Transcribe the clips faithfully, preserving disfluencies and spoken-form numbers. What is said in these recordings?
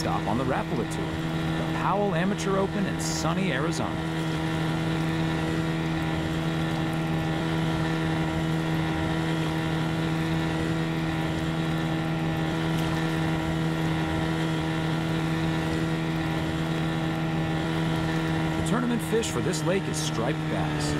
stop on the Rapala Tour, the Powell Amateur Open in sunny Arizona. The tournament fish for this lake is striped bass.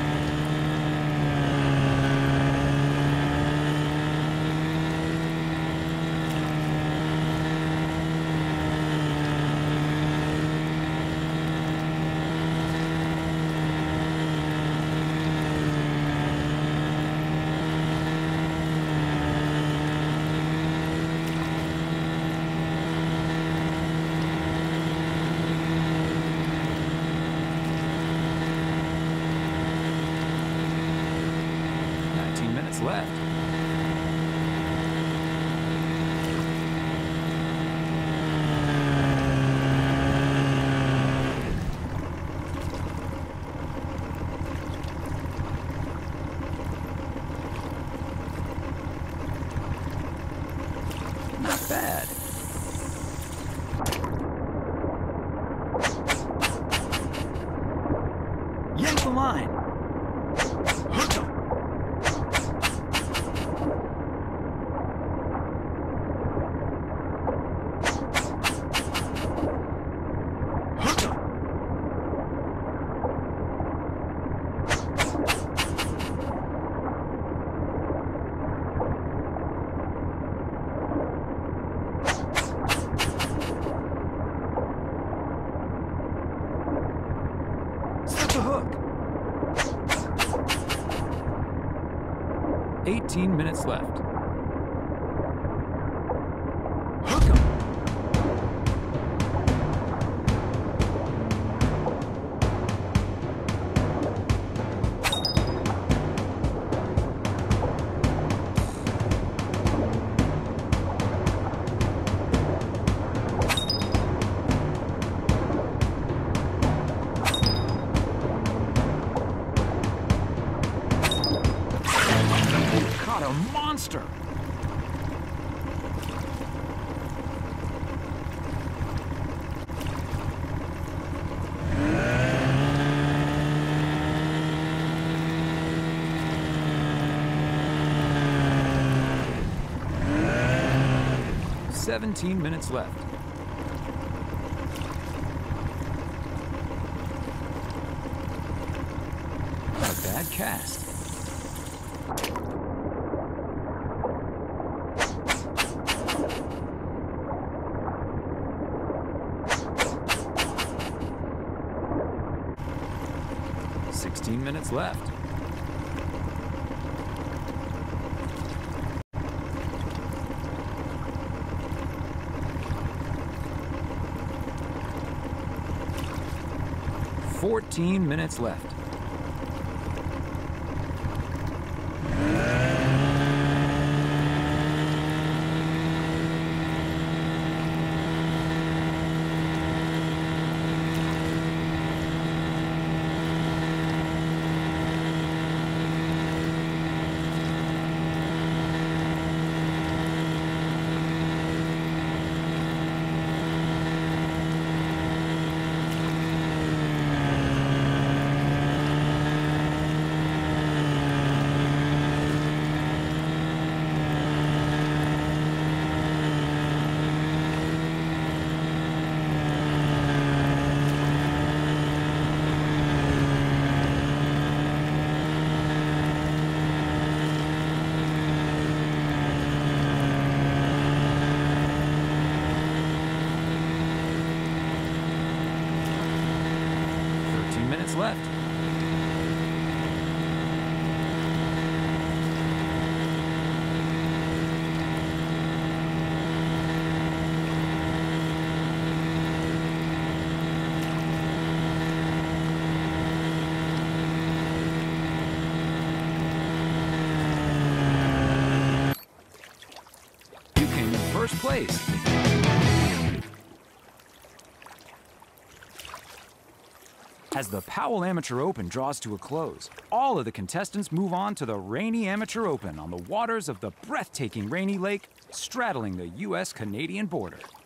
Left. Not bad. Yank the line. eighteen minutes left. Hook 'em. A monster! Seventeen minutes left. Not a bad cast. sixteen minutes left. fourteen minutes left. Minutes left. You came in first place. As the Powell Amateur Open draws to a close, all of the contestants move on to the Rainy Amateur Open on the waters of the breathtaking Rainy Lake straddling the U S Canadian border.